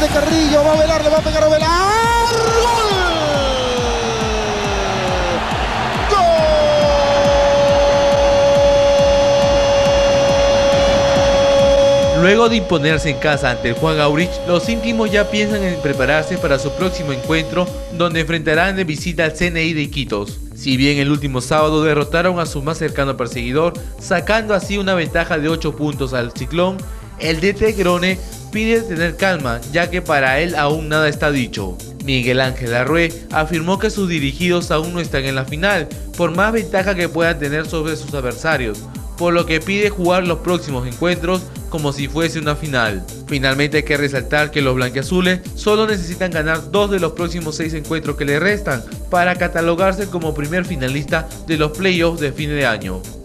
de Carrillo, va a velar, le va a pegar a velar. ¡Gol! Luego de imponerse en casa ante el Juan Aurich, los íntimos ya piensan en prepararse para su próximo encuentro, donde enfrentarán de visita al CNI de Iquitos. Si bien el último sábado derrotaron a su más cercano perseguidor, sacando así una ventaja de 8 puntos al Ciclón, el DT Grone pide tener calma, ya que para él aún nada está dicho. Miguel Ángel Arrué afirmó que sus dirigidos aún no están en la final, por más ventaja que puedan tener sobre sus adversarios, por lo que pide jugar los próximos encuentros como si fuese una final. Finalmente hay que resaltar que los blanquiazules solo necesitan ganar 2 de los próximos 6 encuentros que le restan para catalogarse como primer finalista de los playoffs de fin de año.